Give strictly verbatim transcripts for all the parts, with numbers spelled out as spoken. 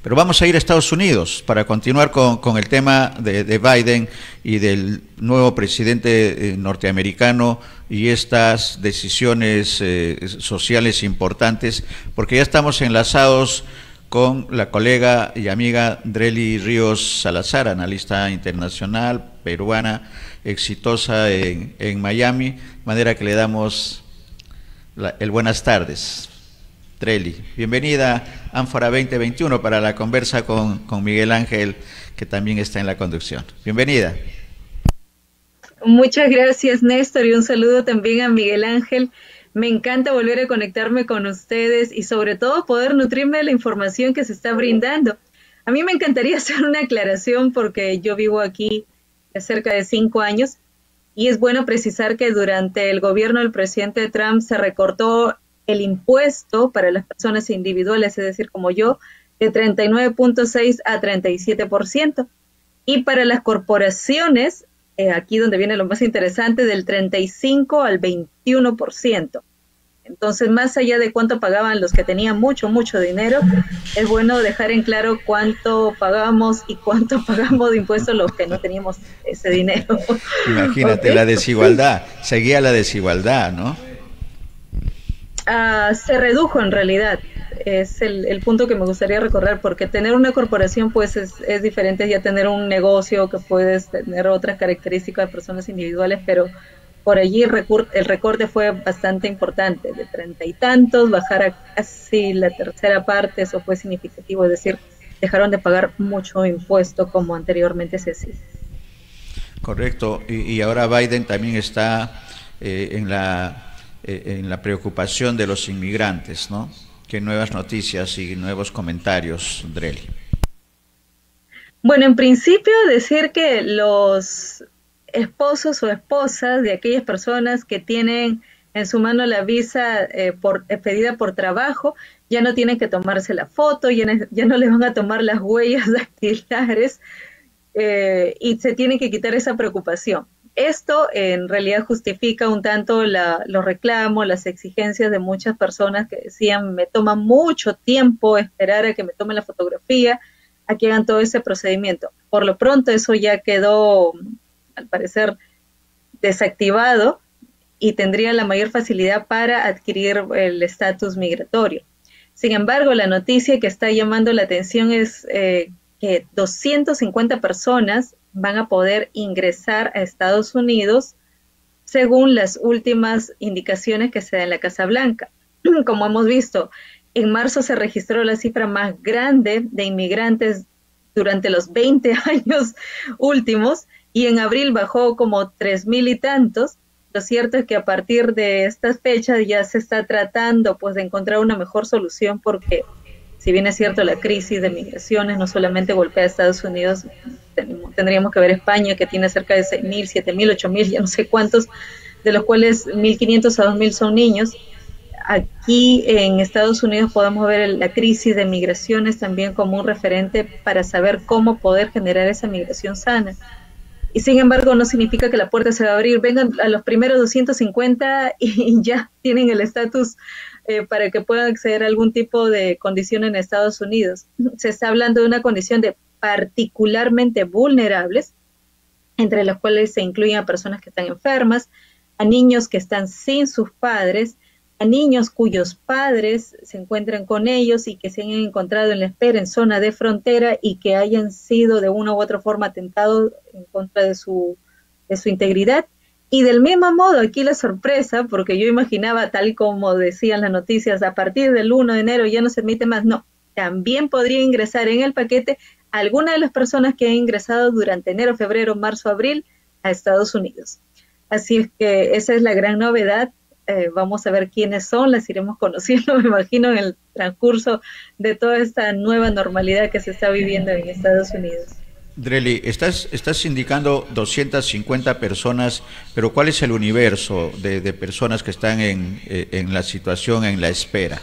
Pero vamos a ir a Estados Unidos para continuar con, con el tema de, de Biden y del nuevo presidente eh, norteamericano y estas decisiones eh, sociales importantes, porque ya estamos enlazados con la colega y amiga Drely Ríos Salazar, analista internacional, peruana, exitosa en, en Miami, de manera que le damos la, el buenas tardes. Drely, bienvenida a Ánfora veinte veintiuno para la conversa con, con Miguel Ángel, que también está en la conducción. Bienvenida. Muchas gracias, Néstor, y un saludo también a Miguel Ángel. Me encanta volver a conectarme con ustedes y sobre todo poder nutrirme de la información que se está brindando. A mí me encantaría hacer una aclaración porque yo vivo aquí cerca de cinco años y es bueno precisar que durante el gobierno del presidente Trump se recortó el impuesto para las personas individuales, es decir, como yo, de treinta y nueve punto seis a treinta y siete por ciento. Y para las corporaciones, eh, aquí donde viene lo más interesante, del treinta y cinco al veintiuno por ciento. Entonces, más allá de cuánto pagaban los que tenían mucho, mucho dinero, es bueno dejar en claro cuánto pagábamos y cuánto pagamos de impuestos los que no teníamos ese dinero. Imagínate, ¿okay? La desigualdad, seguía la desigualdad, ¿no? Uh, se redujo en realidad, es el, el punto que me gustaría recordar, porque tener una corporación pues es, es diferente ya tener un negocio que puedes tener otras características de personas individuales, pero por allí el, recur el recorte fue bastante importante, de treinta y tantos, bajar a casi la tercera parte, eso fue significativo, es decir, dejaron de pagar mucho impuesto como anteriormente se hacía. Correcto, y, y ahora Biden también está eh, en la... en la preocupación de los inmigrantes, ¿no? ¿Qué nuevas noticias y nuevos comentarios, Drely? Bueno, en principio decir que los esposos o esposas de aquellas personas que tienen en su mano la visa eh, por, eh, pedida por trabajo, ya no tienen que tomarse la foto, ya, ne, ya no les van a tomar las huellas dactilares eh, y se tiene que quitar esa preocupación. Esto en realidad justifica un tanto la, los reclamos, las exigencias de muchas personas que decían me toma mucho tiempo esperar a que me tomen la fotografía, a que hagan todo ese procedimiento. Por lo pronto eso ya quedó, al parecer, desactivado y tendría la mayor facilidad para adquirir el estatus migratorio. Sin embargo, la noticia que está llamando la atención es eh, que doscientas cincuenta personas van a poder ingresar a Estados Unidos según las últimas indicaciones que se da en la Casa Blanca. Como hemos visto, en marzo se registró la cifra más grande de inmigrantes durante los veinte años últimos y en abril bajó como tres mil y tantos. Lo cierto es que a partir de estas fechas ya se está tratando pues de encontrar una mejor solución porque si bien es cierto la crisis de migraciones no solamente golpea a Estados Unidos, tendríamos que ver España que tiene cerca de seis mil, siete mil, ocho mil, ya no sé cuántos, de los cuales mil quinientos a dos mil son niños. Aquí en Estados Unidos podemos ver la crisis de migraciones también como un referente para saber cómo poder generar esa migración sana. Y sin embargo no significa que la puerta se va a abrir, vengan a los primeros doscientos cincuenta y ya tienen el estatus eh, para que puedan acceder a algún tipo de condición en Estados Unidos. Se está hablando de una condición de particularmente vulnerables, entre las cuales se incluyen a personas que están enfermas, a niños que están sin sus padres, a niños cuyos padres se encuentran con ellos y que se han encontrado en la espera en zona de frontera y que hayan sido de una u otra forma atentados en contra de su, de su integridad. Y del mismo modo, aquí la sorpresa, porque yo imaginaba, tal como decían las noticias, a partir del primero de enero ya no se admite más, no, también podría ingresar en el paquete alguna de las personas que han ingresado durante enero, febrero, marzo, abril a Estados Unidos. Así es que esa es la gran novedad. Eh, vamos a ver quiénes son, las iremos conociendo, me imagino, en el transcurso de toda esta nueva normalidad que se está viviendo en Estados Unidos. Drely, estás, estás indicando doscientas cincuenta personas, pero ¿cuál es el universo de, de personas que están en, en la situación, en la espera?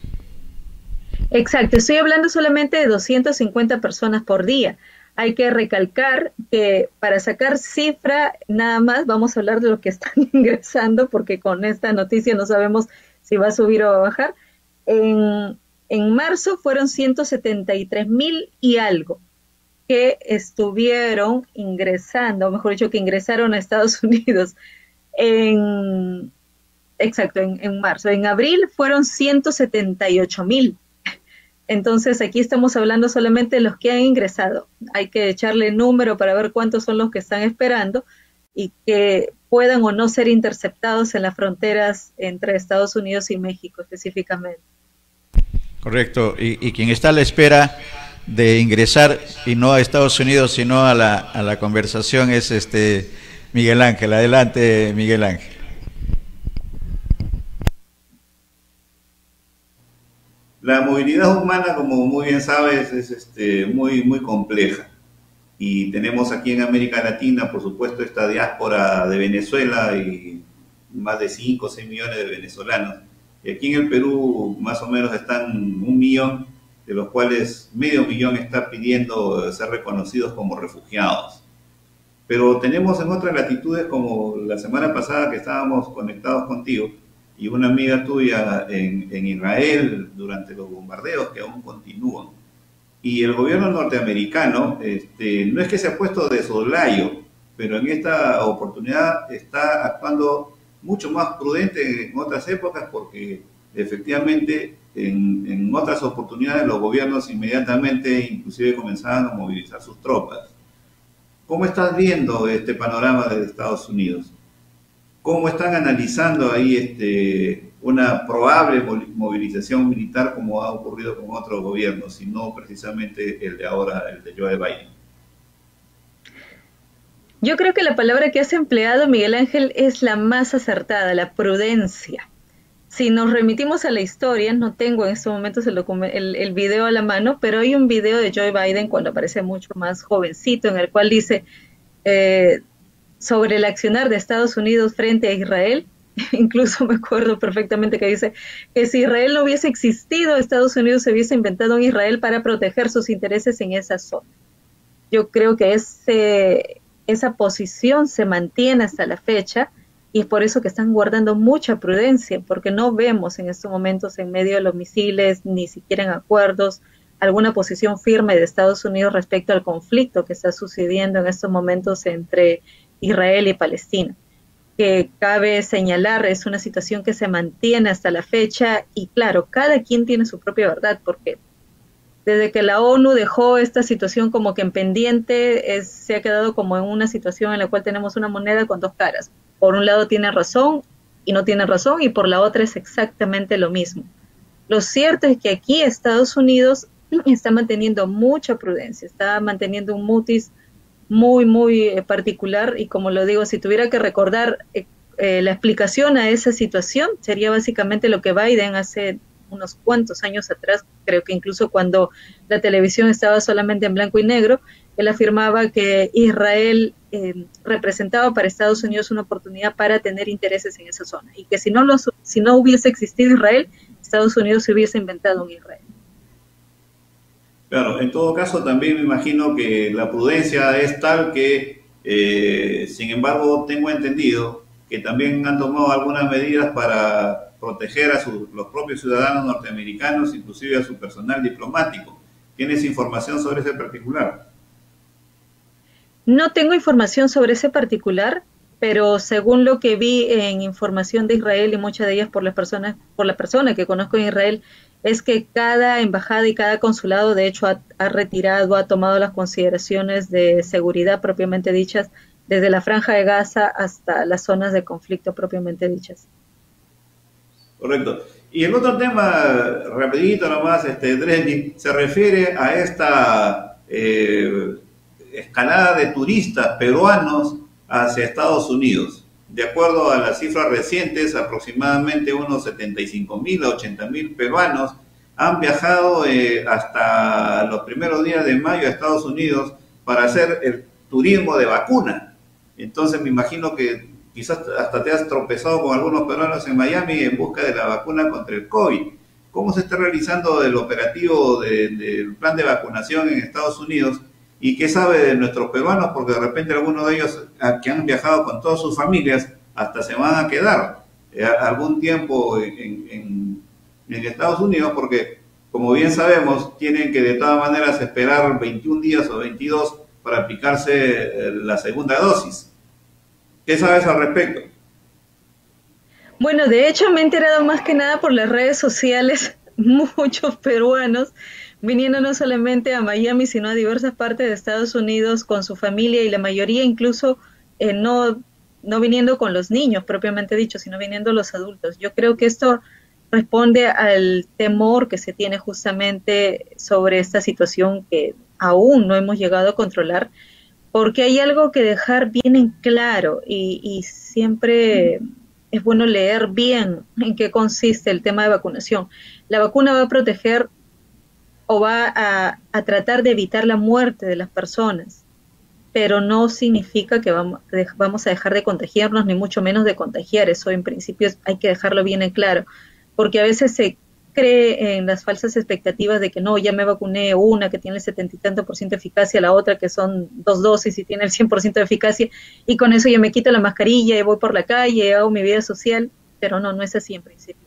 Exacto, estoy hablando solamente de doscientas cincuenta personas por día. Hay que recalcar que para sacar cifra nada más vamos a hablar de lo que están ingresando, porque con esta noticia no sabemos si va a subir o va a bajar. En, en marzo fueron ciento setenta y tres mil y algo que estuvieron ingresando, o mejor dicho, que ingresaron a Estados Unidos en, exacto, en, en marzo. En abril fueron ciento setenta y ocho mil. Entonces aquí estamos hablando solamente de los que han ingresado. Hay que echarle número para ver cuántos son los que están esperando y que puedan o no ser interceptados en las fronteras entre Estados Unidos y México específicamente. Correcto, y, y quien está a la espera de ingresar, y no a Estados Unidos, sino a la, a la conversación, es este Miguel Ángel. Adelante, Miguel Ángel. La movilidad humana, como muy bien sabes, es este, muy, muy compleja. Y tenemos aquí en América Latina, por supuesto, esta diáspora de Venezuela y más de cinco o seis millones de venezolanos. Y aquí en el Perú más o menos están un millón, de los cuales medio millón está pidiendo ser reconocidos como refugiados. Pero tenemos en otras latitudes, como la semana pasada que estábamos conectados contigo, y una amiga tuya en, en Israel durante los bombardeos que aún continúan. Y el gobierno norteamericano este, no es que se ha puesto de soslayo, pero en esta oportunidad está actuando mucho más prudente que en otras épocas, porque efectivamente en, en otras oportunidades los gobiernos inmediatamente inclusive comenzaban a movilizar sus tropas. ¿Cómo estás viendo este panorama de Estados Unidos? ¿Cómo están analizando ahí este, una probable movilización militar como ha ocurrido con otros gobiernos, y no precisamente el de ahora, el de Joe Biden? Yo creo que la palabra que has empleado, Miguel Ángel, es la más acertada, la prudencia. Si nos remitimos a la historia, no tengo en estos momentos el, el, el video a la mano, pero hay un video de Joe Biden cuando aparece mucho más jovencito, en el cual dice eh, sobre el accionar de Estados Unidos frente a Israel. Incluso me acuerdo perfectamente que dice que si Israel no hubiese existido, Estados Unidos se hubiese inventado un Israel para proteger sus intereses en esa zona. Yo creo que ese, esa posición se mantiene hasta la fecha, y es por eso que están guardando mucha prudencia, porque no vemos en estos momentos, en medio de los misiles, ni siquiera en acuerdos, alguna posición firme de Estados Unidos respecto al conflicto que está sucediendo en estos momentos entre Israel y Palestina. Que cabe señalar, es una situación que se mantiene hasta la fecha, y claro, cada quien tiene su propia verdad, porque desde que la ONU dejó esta situación como que en pendiente, es, se ha quedado como en una situación en la cual tenemos una moneda con dos caras. Por un lado tiene razón y no tiene razón, y por la otra es exactamente lo mismo. Lo cierto es que aquí Estados Unidos está manteniendo mucha prudencia, está manteniendo un mutis muy, muy eh, particular, y como lo digo, si tuviera que recordar eh, eh, la explicación a esa situación, sería básicamente lo que Biden hace unos cuantos años atrás, creo que incluso cuando la televisión estaba solamente en blanco y negro, él afirmaba que Israel eh, representaba para Estados Unidos una oportunidad para tener intereses en esa zona, y que si no, los, si no hubiese existido Israel, Estados Unidos se hubiese inventado un Israel. Claro, en todo caso también me imagino que la prudencia es tal que, eh, sin embargo, tengo entendido que también han tomado algunas medidas para proteger a sus, los propios ciudadanos norteamericanos, inclusive a su personal diplomático. ¿Tienes información sobre ese particular? No tengo información sobre ese particular, pero según lo que vi en información de Israel, y muchas de ellas por las personas, por la persona que conozco en Israel, es que cada embajada y cada consulado de hecho ha, ha retirado, ha tomado las consideraciones de seguridad propiamente dichas, desde la Franja de Gaza hasta las zonas de conflicto propiamente dichas. Correcto. Y el otro tema, rapidito nomás, este, Dresny, se refiere a esta eh, escalada de turistas peruanos hacia Estados Unidos. De acuerdo a las cifras recientes, aproximadamente unos setenta y cinco mil a ochenta mil peruanos han viajado eh, hasta los primeros días de mayo a Estados Unidos para hacer el turismo de vacuna. Entonces me imagino que quizás hasta te has tropezado con algunos peruanos en Miami en busca de la vacuna contra el COVID. ¿Cómo se está realizando el operativo de, del plan de vacunación en Estados Unidos? ¿Y qué sabe de nuestros peruanos? Porque de repente algunos de ellos que han viajado con todas sus familias hasta se van a quedar eh, algún tiempo en, en, en Estados Unidos, porque como bien sabemos, tienen que de todas maneras esperar veintiún días o veintidós para aplicarse eh, la segunda dosis. ¿Qué sabes al respecto? Bueno, de hecho me he enterado más que nada por las redes sociales, muchos peruanos viniendo no solamente a Miami, sino a diversas partes de Estados Unidos con su familia y la mayoría incluso eh, no, no viniendo con los niños propiamente dicho, sino viniendo los adultos. Yo creo que esto responde al temor que se tiene justamente sobre esta situación que aún no hemos llegado a controlar, porque hay algo que dejar bien en claro y, y siempre es bueno leer bien en qué consiste el tema de vacunación. La vacuna va a proteger o va a, a tratar de evitar la muerte de las personas, pero no significa que vamos, vamos a dejar de contagiarnos, ni mucho menos de contagiar. Eso en principio hay que dejarlo bien en claro, porque a veces se cree en las falsas expectativas de que no, ya me vacuné una que tiene el setenta y tanto por ciento de eficacia, la otra que son dos dosis y tiene el cien por ciento de eficacia, y con eso ya me quito la mascarilla y voy por la calle, hago mi vida social, pero no, no es así en principio.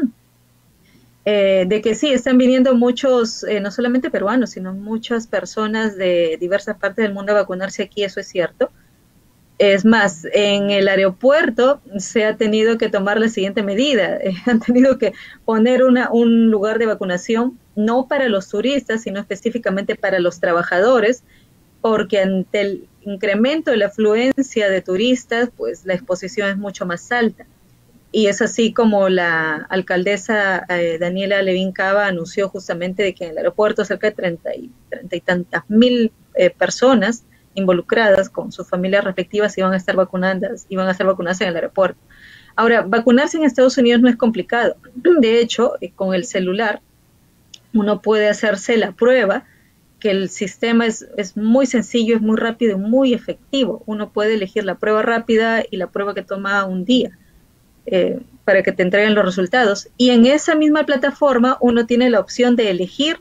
Eh, de que sí, están viniendo muchos, eh, no solamente peruanos, sino muchas personas de diversas partes del mundo a vacunarse aquí, eso es cierto. Es más, en el aeropuerto se ha tenido que tomar la siguiente medida, eh, han tenido que poner una, un lugar de vacunación, no para los turistas, sino específicamente para los trabajadores, porque ante el incremento de la afluencia de turistas, pues la exposición es mucho más alta. Y es así como la alcaldesa eh, Daniela Levin Cava anunció justamente de que en el aeropuerto cerca de treinta y, treinta y tantas mil eh, personas involucradas con sus familias respectivas iban a estar vacunadas, iban a estar vacunadas en el aeropuerto. Ahora, vacunarse en Estados Unidos no es complicado. De hecho, eh, con el celular uno puede hacerse la prueba, que el sistema es, es muy sencillo, es muy rápido y muy efectivo. Uno puede elegir la prueba rápida y la prueba que toma un día. Eh, para que te entreguen los resultados, y en esa misma plataforma uno tiene la opción de elegir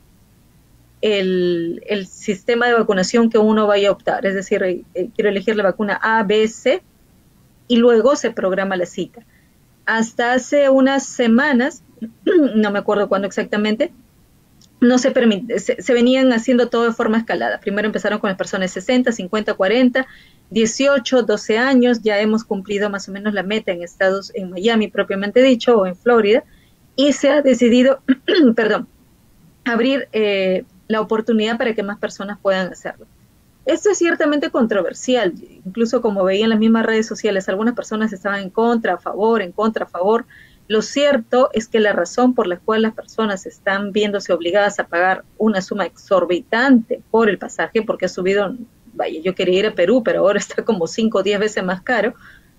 el, el sistema de vacunación que uno vaya a optar, es decir, eh, quiero elegir la vacuna A, B, C, y luego se programa la cita. Hasta hace unas semanas, no me acuerdo cuándo exactamente, no se permite, se, se venían haciendo todo de forma escalada. Primero empezaron con las personas sesenta, cincuenta, cuarenta, dieciocho, doce años, ya hemos cumplido más o menos la meta en Estados, en Miami propiamente dicho, o en Florida, y se ha decidido, perdón, abrir eh, la oportunidad para que más personas puedan hacerlo. Esto es ciertamente controversial, incluso como veía en las mismas redes sociales, algunas personas estaban en contra, a favor, en contra, a favor. Lo cierto es que la razón por la cual las personas están viéndose obligadas a pagar una suma exorbitante por el pasaje, porque ha subido, vaya, yo quería ir a Perú, pero ahora está como cinco o diez veces más caro,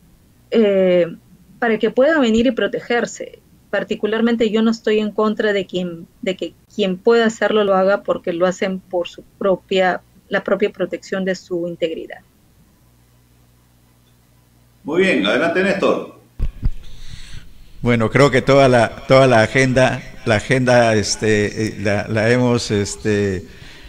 eh, para que puedan venir y protegerse. Particularmente yo no estoy en contra de quien, de que quien pueda hacerlo lo haga, porque lo hacen por su propia, la propia protección de su integridad. Muy bien, adelante Néstor. Bueno, creo que toda la toda la agenda, la agenda, este, la, la hemos, este,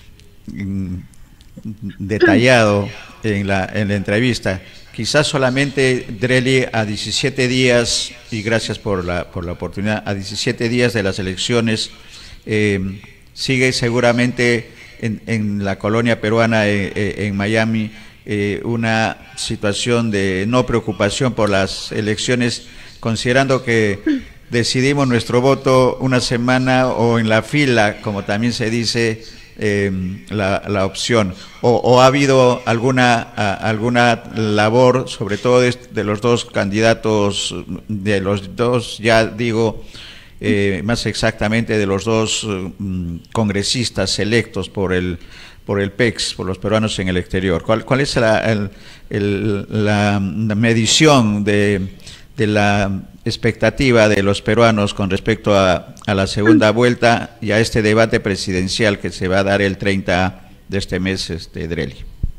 detallado en la en la entrevista. Quizás solamente, Drely, a diecisiete días, y gracias por la por la oportunidad, a diecisiete días de las elecciones, eh, sigue seguramente en, en la colonia peruana, eh, eh, en Miami, eh, una situación de no preocupación por las elecciones, considerando que decidimos nuestro voto una semana o en la fila, como también se dice, eh, la, la opción, o, o ha habido alguna a, alguna labor, sobre todo de, de los dos candidatos, de los dos, ya digo, eh, más exactamente de los dos um, congresistas electos por el por el P E X, por los peruanos en el exterior. ¿Cuál, cuál es la, el, el, la, la medición de de la expectativa de los peruanos con respecto a, a la segunda vuelta y a este debate presidencial que se va a dar el treinta de este mes, este, Drely?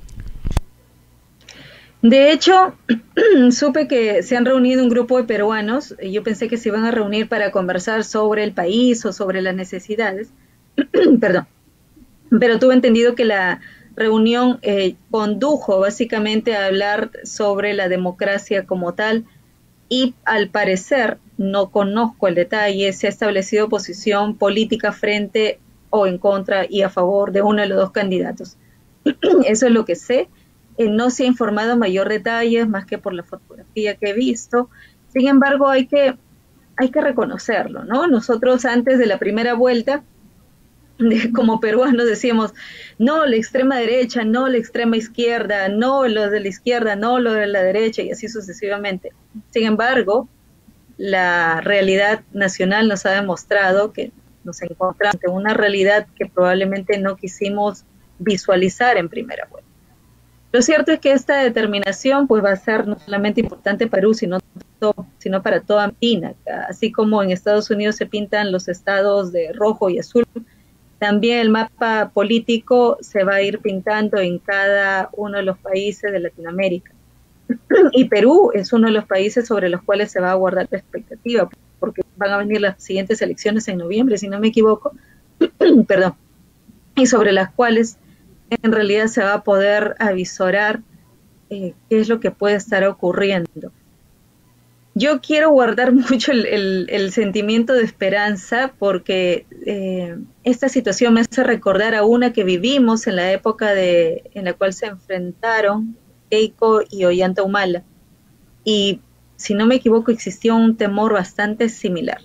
De hecho, supe que se han reunido un grupo de peruanos, y yo pensé que se iban a reunir para conversar sobre el país o sobre las necesidades, perdón, pero tuve entendido que la reunión eh, condujo básicamente a hablar sobre la democracia como tal, y al parecer, no conozco el detalle, se ha establecido posición política frente o en contra y a favor de uno de los dos candidatos. Eso es lo que sé. Eh, no se ha informado mayor detalles más que por la fotografía que he visto. Sin embargo, hay que, hay que reconocerlo, ¿no? Nosotros antes de la primera vuelta, de, como peruanos decíamos, no la extrema derecha, no la extrema izquierda, no los de la izquierda, no los de la derecha y así sucesivamente. Sin embargo, la realidad nacional nos ha demostrado que nos encontramos ante una realidad que probablemente no quisimos visualizar en primera vuelta. Lo cierto es que esta determinación pues va a ser no solamente importante para Perú, sino, todo, sino para toda América. Así como en Estados Unidos se pintan los estados de rojo y azul, también el mapa político se va a ir pintando en cada uno de los países de Latinoamérica. Y Perú es uno de los países sobre los cuales se va a guardar la expectativa, porque van a venir las siguientes elecciones en noviembre, si no me equivoco, perdón, y sobre las cuales en realidad se va a poder avisorar eh, qué es lo que puede estar ocurriendo. Yo quiero guardar mucho el, el, el sentimiento de esperanza porque eh, esta situación me hace recordar a una que vivimos en la época de, en la cual se enfrentaron Keiko y Ollanta Humala. Y si no me equivoco existió un temor bastante similar.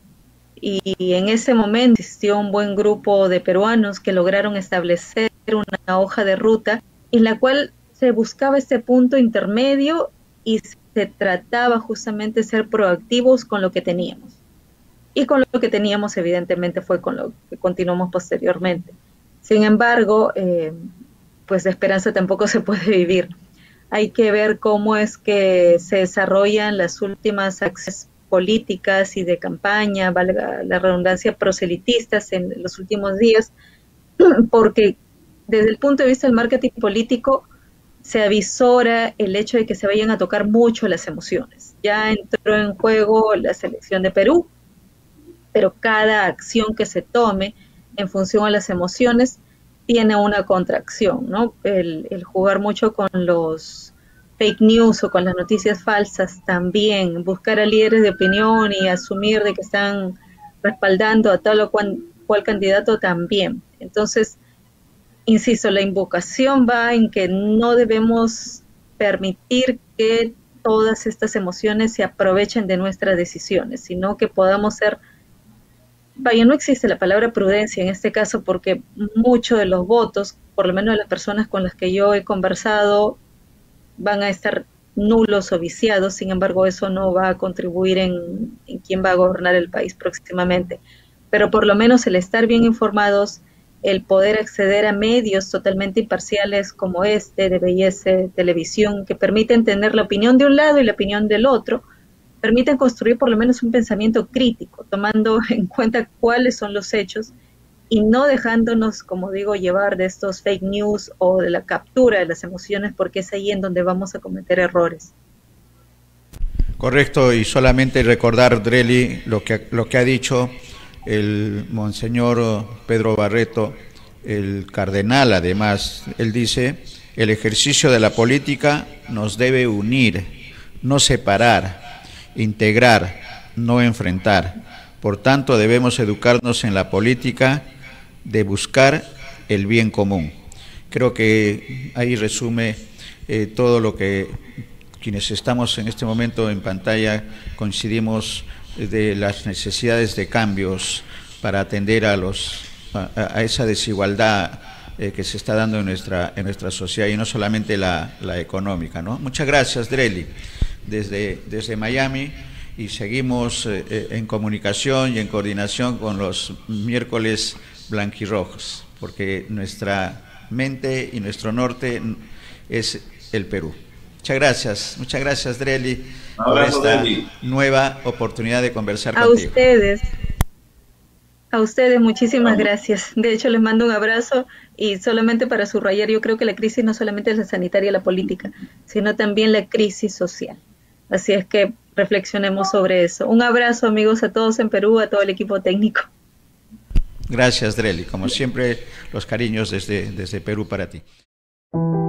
Y, y en ese momento existió un buen grupo de peruanos que lograron establecer una hoja de ruta en la cual se buscaba este punto intermedio y se trataba justamente de ser proactivos con lo que teníamos. Y con lo que teníamos evidentemente fue con lo que continuamos posteriormente. Sin embargo, eh, pues de esperanza tampoco se puede vivir. Hay que ver cómo es que se desarrollan las últimas acciones políticas y de campaña, valga la redundancia, proselitistas en los últimos días, porque desde el punto de vista del marketing político se avisora el hecho de que se vayan a tocar mucho las emociones. Ya entró en juego la selección de Perú, pero cada acción que se tome en función a las emociones tiene una contracción, ¿no? El, el jugar mucho con los fake news o con las noticias falsas también, buscar a líderes de opinión y asumir de que están respaldando a tal o cual, cual candidato también. Entonces, insisto, la invocación va en que no debemos permitir que todas estas emociones se aprovechen de nuestras decisiones, sino que podamos ser, vaya, no existe la palabra prudencia en este caso porque muchos de los votos, por lo menos de las personas con las que yo he conversado, van a estar nulos o viciados, sin embargo eso no va a contribuir en, en quién va a gobernar el país próximamente, pero por lo menos el estar bien informados, el poder acceder a medios totalmente imparciales como este, de B I S Televisión, que permiten tener la opinión de un lado y la opinión del otro, permiten construir por lo menos un pensamiento crítico, tomando en cuenta cuáles son los hechos y no dejándonos, como digo, llevar de estos fake news o de la captura de las emociones, porque es ahí en donde vamos a cometer errores. Correcto, y solamente recordar, Drely, lo que, lo que ha dicho el monseñor Pedro Barreto, el cardenal además. Él dice, el ejercicio de la política nos debe unir, no separar, integrar, no enfrentar. Por tanto, debemos educarnos en la política de buscar el bien común. Creo que ahí resume eh, todo lo que quienes estamos en este momento en pantalla coincidimos de las necesidades de cambios para atender a los a, a esa desigualdad eh, que se está dando en nuestra en nuestra sociedad y no solamente la, la económica, ¿no? Muchas gracias, Drely, desde desde Miami, y seguimos eh, en comunicación y en coordinación con los miércoles blanquirrojos, porque nuestra mente y nuestro norte es el Perú. Muchas gracias, muchas gracias, Drely, por esta Drely. nueva oportunidad de conversar a contigo. A ustedes, a ustedes muchísimas gracias. De hecho, les mando un abrazo y solamente para subrayar, yo creo que la crisis no solamente es la sanitaria, la política, sino también la crisis social. Así es que reflexionemos sobre eso. Un abrazo, amigos, a todos en Perú, a todo el equipo técnico. Gracias, Drely. Como siempre, los cariños desde, desde Perú para ti.